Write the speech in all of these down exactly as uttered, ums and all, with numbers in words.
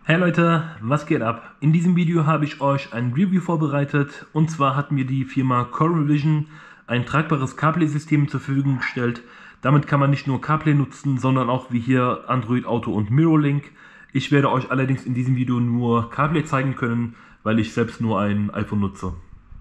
Hey Leute, was geht ab? In diesem Video habe ich euch ein Review vorbereitet, und zwar hat mir die Firma Coral Vision ein tragbares CarPlay-System zur Verfügung gestellt. Damit kann man nicht nur CarPlay nutzen, sondern auch wie hier Android Auto und MirrorLink. Ich werde euch allerdings in diesem Video nur CarPlay zeigen können, weil ich selbst nur ein iPhone nutze.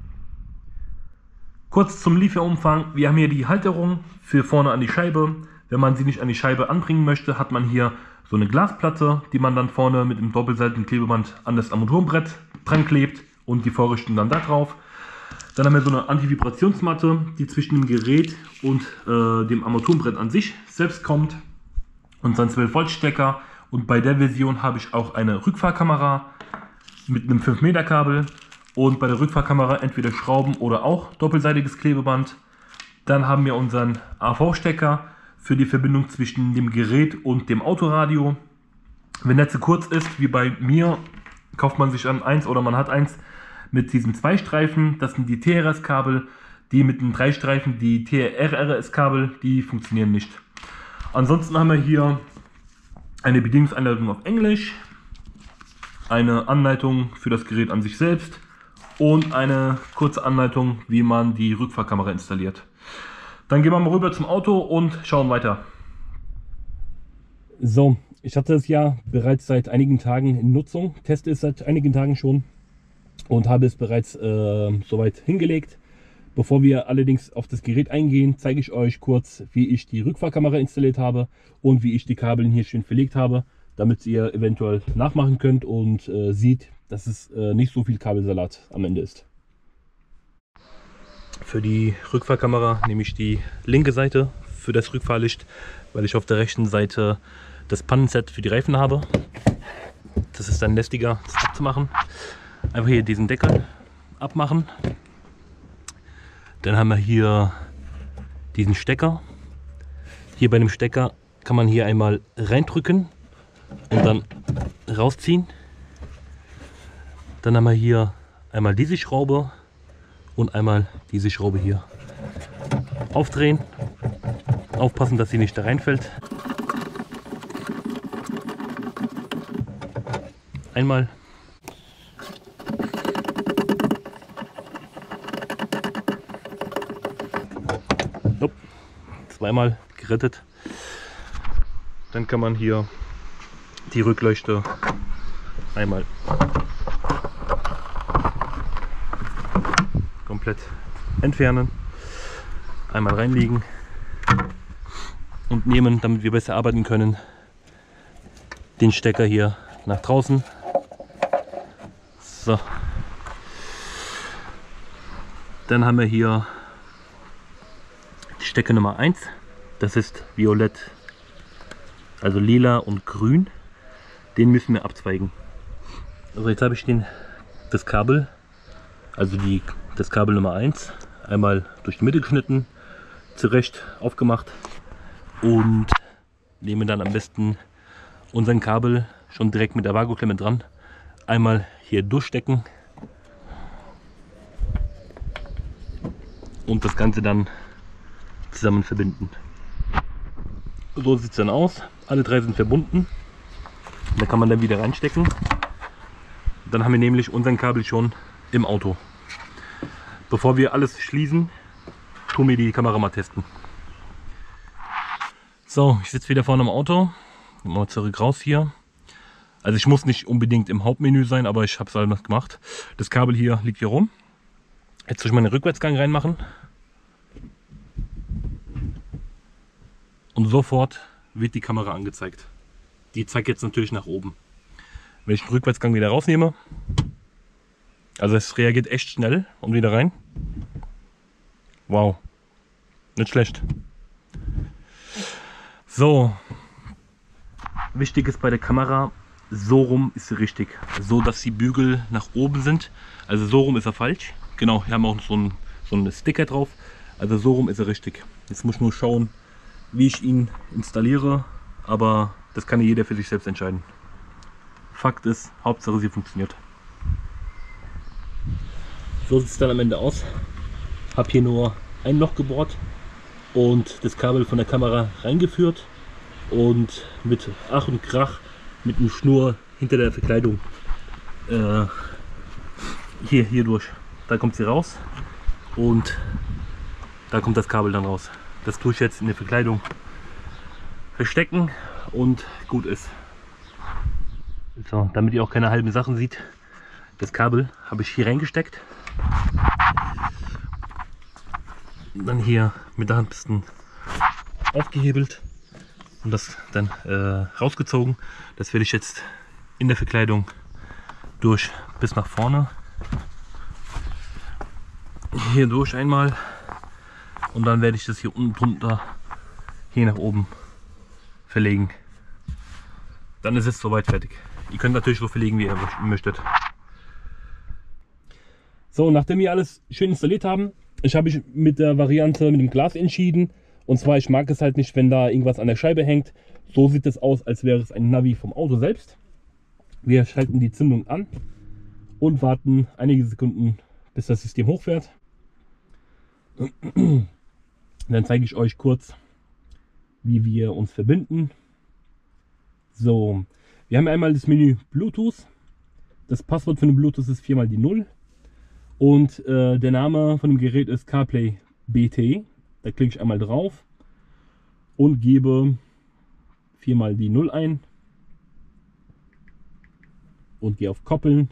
Kurz zum Lieferumfang: Wir haben hier die Halterung für vorne an die Scheibe. Wenn man sie nicht an die Scheibe anbringen möchte, hat man hier so eine Glasplatte, die man dann vorne mit dem doppelseitigen Klebeband an das Armaturenbrett dran klebt und die Vorrichtung dann da drauf. Dann haben wir so eine Antivibrationsmatte, die zwischen dem Gerät und äh, dem Armaturenbrett an sich selbst kommt, und so ein zwölf Volt Stecker. Und bei der Version habe ich auch eine Rückfahrkamera mit einem fünf Meter Kabel, und bei der Rückfahrkamera entweder Schrauben oder auch doppelseitiges Klebeband. Dann haben wir unseren A V-Stecker für die Verbindung zwischen dem Gerät und dem Autoradio. Wenn der zu kurz ist, wie bei mir, kauft man sich an eins oder man hat eins mit diesen zwei Streifen. Das sind die T R S-Kabel. Die mit den drei Streifen, die T R R S-Kabel, die funktionieren nicht. Ansonsten haben wir hier eine Bedienungsanleitung auf Englisch, eine Anleitung für das Gerät an sich selbst und eine kurze Anleitung, wie man die Rückfahrkamera installiert. Dann gehen wir mal rüber zum Auto und schauen weiter. So, ich hatte es ja bereits seit einigen Tagen in Nutzung, teste es seit einigen Tagen schon und habe es bereits äh, soweit hingelegt. Bevor wir allerdings auf das Gerät eingehen, zeige ich euch kurz, wie ich die Rückfahrkamera installiert habe und wie ich die Kabel hier schön verlegt habe, damit ihr eventuell nachmachen könnt und äh, seht, dass es äh, nicht so viel Kabelsalat am Ende ist. Für die Rückfahrkamera nehme ich die linke Seite für das Rückfahrlicht, weil ich auf der rechten Seite das Pannenset für die Reifen habe. Das ist dann lästiger, das abzumachen. Einfach hier diesen Deckel abmachen. Dann haben wir hier diesen Stecker. Hier bei dem Stecker kann man hier einmal reindrücken und dann rausziehen. Dann haben wir hier einmal diese Schraube und einmal diese Schraube hier. Aufdrehen, aufpassen, dass sie nicht da reinfällt. Einmal. Nope. Zweimal gerettet. Dann kann man hier die Rückleuchte einmal komplett entfernen, einmal reinlegen und nehmen, damit wir besser arbeiten können, den Stecker hier nach draußen. So. Dann haben wir hier die Stecker Nummer eins. Das ist violett, also lila und grün. Den müssen wir abzweigen. Also jetzt habe ich den, das Kabel, also die, das Kabel Nummer eins, einmal durch die Mitte geschnitten, zurecht aufgemacht und nehme dann am besten unseren Kabel schon direkt mit der Vakuumklemme dran. Einmal hier durchstecken und das Ganze dann zusammen verbinden. So sieht es dann aus. Alle drei sind verbunden. Da kann man dann wieder reinstecken. Dann haben wir nämlich unseren Kabel schon im Auto. Bevor wir alles schließen, tun wir die Kamera mal testen. So, ich sitze wieder vorne im Auto. Mal zurück raus hier. Also ich muss nicht unbedingt im Hauptmenü sein, aber ich habe es halt gemacht. Das Kabel hier liegt hier rum. Jetzt durch meinen Rückwärtsgang reinmachen. Und sofort wird die Kamera angezeigt. Die zeigt jetzt natürlich nach oben. Wenn ich den Rückwärtsgang wieder rausnehme, also es reagiert echt schnell und wieder rein. Wow, nicht schlecht. So, wichtig ist bei der Kamera, so rum ist sie richtig. So, dass die Bügel nach oben sind. Also so rum ist er falsch. Genau, hier haben wir auch so einen, so einen Sticker drauf. Also so rum ist er richtig. Jetzt muss ich nur schauen, wie ich ihn installiere. Aber das kann jeder für sich selbst entscheiden. Fakt ist, Hauptsache sie funktioniert. So sieht es dann am Ende aus. Habe hier nur ein Loch gebohrt und das Kabel von der Kamera reingeführt und mit Ach und Krach mit einem Schnur hinter der Verkleidung. Äh, hier, hier durch. Da kommt sie raus und da kommt das Kabel dann raus. Das tue ich jetzt in der Verkleidung verstecken und gut ist. So, damit ihr auch keine halben Sachen seht, das Kabel habe ich hier reingesteckt. Dann hier mit der Hand ein bisschen aufgehebelt und das dann äh, rausgezogen. Das werde ich jetzt in der Verkleidung durch bis nach vorne. Hier durch einmal und dann werde ich das hier unten drunter hier nach oben verlegen. Dann ist es soweit fertig. Ihr könnt natürlich so verlegen, wie ihr möchtet. So, nachdem wir alles schön installiert haben, ich habe mich mit der Variante mit dem Glas entschieden. Und zwar, ich mag es halt nicht, wenn da irgendwas an der Scheibe hängt. So sieht es aus, als wäre es ein Navi vom Auto selbst. Wir schalten die Zündung an und warten einige Sekunden, bis das System hochfährt. Dann zeige ich euch kurz, wie wir uns verbinden. So, wir haben einmal das Menü Bluetooth. Das Passwort für den Bluetooth ist viermal die null. Und äh, der Name von dem Gerät ist CarPlay B T. Da klicke ich einmal drauf und gebe viermal die null ein. Und gehe auf Koppeln.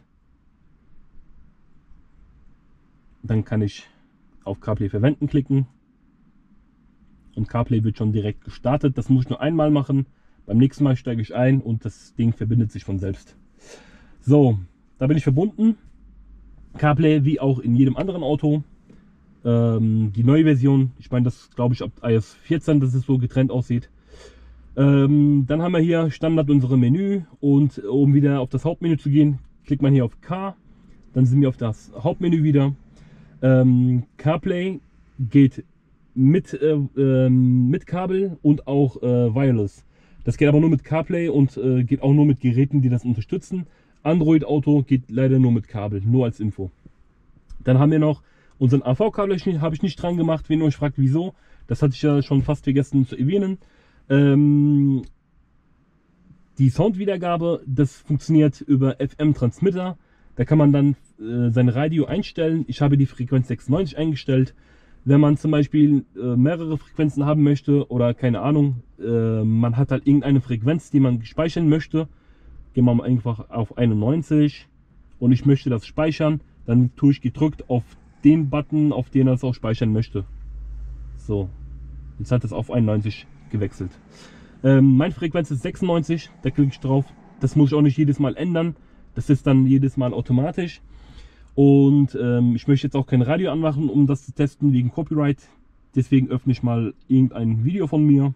Dann kann ich auf CarPlay verwenden klicken. Und CarPlay wird schon direkt gestartet. Das muss ich nur einmal machen. Beim nächsten Mal steige ich ein und das Ding verbindet sich von selbst. So, da bin ich verbunden. CarPlay wie auch in jedem anderen Auto. Ähm, die neue Version, ich meine, das glaube ich ab i O S vierzehn, dass es so getrennt aussieht. Ähm, dann haben wir hier Standard unsere Menü und um wieder auf das Hauptmenü zu gehen, klickt man hier auf Car. Dann sind wir auf das Hauptmenü wieder. Ähm, CarPlay geht mit, äh, äh, mit Kabel und auch äh, Wireless. Das geht aber nur mit CarPlay und äh, geht auch nur mit Geräten, die das unterstützen. Android Auto geht leider nur mit Kabel, nur als Info. Dann haben wir noch unseren A V-Kabel, habe ich nicht dran gemacht, wenn ihr euch fragt, wieso. Das hatte ich ja schon fast vergessen zu erwähnen. Ähm, die Soundwiedergabe, das funktioniert über F M-Transmitter. Da kann man dann äh, sein Radio einstellen. Ich habe die Frequenz sechsundneunzig eingestellt. Wenn man zum Beispiel äh, mehrere Frequenzen haben möchte oder keine Ahnung, äh, man hat halt irgendeine Frequenz, die man speichern möchte, gehen wir mal einfach auf einundneunzig und ich möchte das speichern, dann tue ich gedrückt auf den Button, auf den er es auch speichern möchte. So, jetzt hat es auf einundneunzig gewechselt. Ähm, meine Frequenz ist sechsundneunzig, da klicke ich drauf. Das muss ich auch nicht jedes Mal ändern, das ist dann jedes Mal automatisch. Und ähm, ich möchte jetzt auch kein Radio anmachen, um das zu testen wegen Copyright. Deswegen öffne ich mal irgendein Video von mir.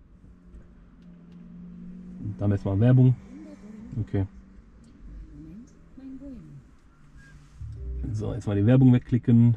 Dann erstmal Werbung. Okay. So, jetzt mal die Werbung wegklicken.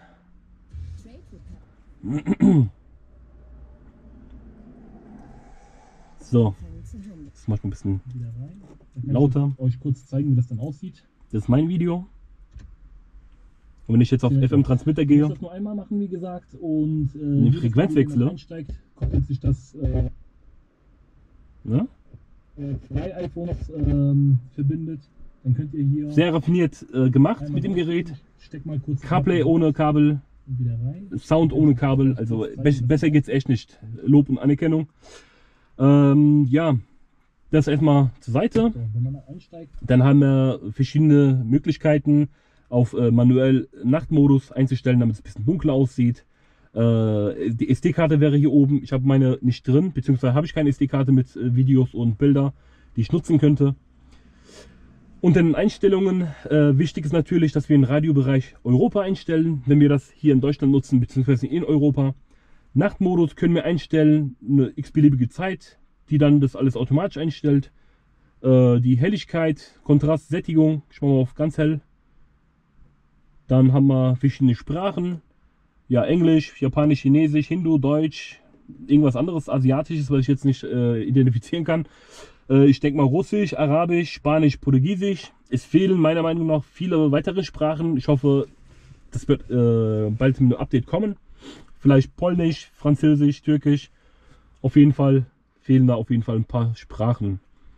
So, das mache ich ein bisschen lauter. Euch kurz zeigen, wie das dann aussieht. Das ist mein Video. Und wenn ich jetzt auf F M-Transmitter gehe, ich muss das nur einmal machen, wie gesagt, und äh, die Frequenz wechsle, einsteigt, koppelt sich das äh, ne? äh, zwei iPhones ähm, verbindet. Dann könnt ihr hier sehr raffiniert äh, gemacht mit dem Gerät. Steck mal kurz CarPlay ohne Kabel, wieder rein. Sound ohne Kabel, also be besser geht's echt nicht. Lob und Anerkennung. Ähm, ja, das erstmal zur Seite. So, wenn man da einsteigt, dann haben wir verschiedene Möglichkeiten, auf äh, manuell Nachtmodus einzustellen, damit es ein bisschen dunkler aussieht. Äh, die S D-Karte wäre hier oben. Ich habe meine nicht drin, beziehungsweise habe ich keine S D-Karte mit äh, Videos und Bilder, die ich nutzen könnte. Unter den Einstellungen, äh, wichtig ist natürlich, dass wir den Radiobereich Europa einstellen, wenn wir das hier in Deutschland nutzen, beziehungsweise in Europa. Nachtmodus können wir einstellen, eine x-beliebige Zeit, die dann das alles automatisch einstellt. Äh, die Helligkeit, Kontrast, Sättigung, ich mache mal auf ganz hell. Dann haben wir verschiedene Sprachen, ja, Englisch, Japanisch, Chinesisch, Hindu, Deutsch, irgendwas anderes Asiatisches, was ich jetzt nicht äh, identifizieren kann. Äh, ich denke mal Russisch, Arabisch, Spanisch, Portugiesisch. Es fehlen meiner Meinung nach viele weitere Sprachen. Ich hoffe, das wird äh, bald mit einem Update kommen. Vielleicht Polnisch, Französisch, Türkisch. Auf jeden Fall fehlen da auf jeden Fall ein paar Sprachen.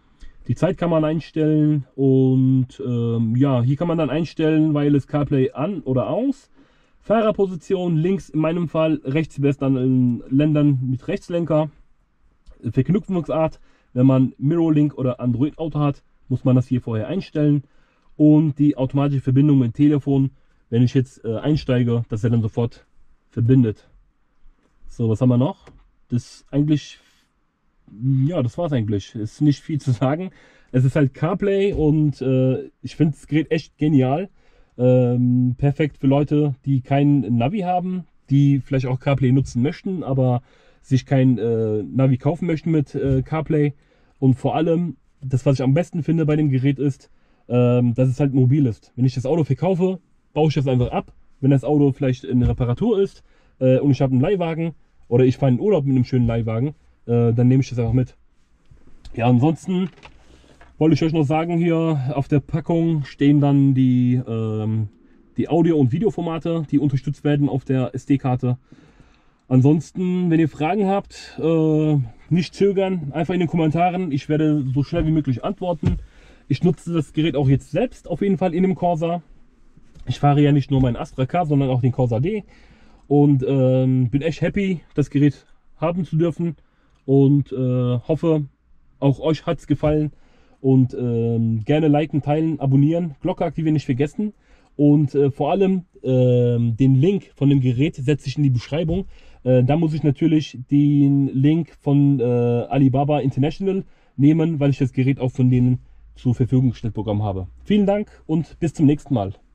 Die Zeit kann man einstellen und ähm, ja, hier kann man dann einstellen, Wireless CarPlay an oder aus. Fahrerposition links in meinem Fall, rechts wäre es dann in Ländern mit Rechtslenker. Verknüpfungsart, wenn man Mirrorlink oder Android Auto hat, muss man das hier vorher einstellen. Und die automatische Verbindung mit dem Telefon, wenn ich jetzt äh, einsteige, dass er dann sofort verbindet. So, was haben wir noch? Das ist eigentlich, ja, das war es eigentlich. Ist nicht viel zu sagen. Es ist halt CarPlay und äh, ich finde das Gerät echt genial. Ähm, perfekt für Leute, die kein Navi haben, die vielleicht auch CarPlay nutzen möchten, aber sich kein äh, Navi kaufen möchten mit äh, CarPlay. Und vor allem, das was ich am besten finde bei dem Gerät ist, ähm, dass es halt mobil ist. Wenn ich das Auto verkaufe, baue ich das einfach ab. Wenn das Auto vielleicht in Reparatur ist äh, und ich habe einen Leihwagen oder ich fahre in den Urlaub mit einem schönen Leihwagen, äh, dann nehme ich das einfach mit. Ja, ansonsten wollte ich euch noch sagen, hier auf der Packung stehen dann die, ähm, die Audio- und Videoformate, die unterstützt werden auf der S D-Karte. Ansonsten, wenn ihr Fragen habt, äh, nicht zögern, einfach in den Kommentaren. Ich werde so schnell wie möglich antworten. Ich nutze das Gerät auch jetzt selbst auf jeden Fall in dem Corsa. Ich fahre ja nicht nur meinen Astra K, sondern auch den Corsa D. Und ähm, bin echt happy, das Gerät haben zu dürfen. Und äh, hoffe, auch euch hat es gefallen. Und ähm, gerne liken, teilen, abonnieren, Glocke aktivieren nicht vergessen. Und äh, vor allem äh, den Link von dem Gerät setze ich in die Beschreibung. Äh, da muss ich natürlich den Link von äh, Alibaba International nehmen, weil ich das Gerät auch von denen zur Verfügung gestellt bekommen habe. Vielen Dank und bis zum nächsten Mal.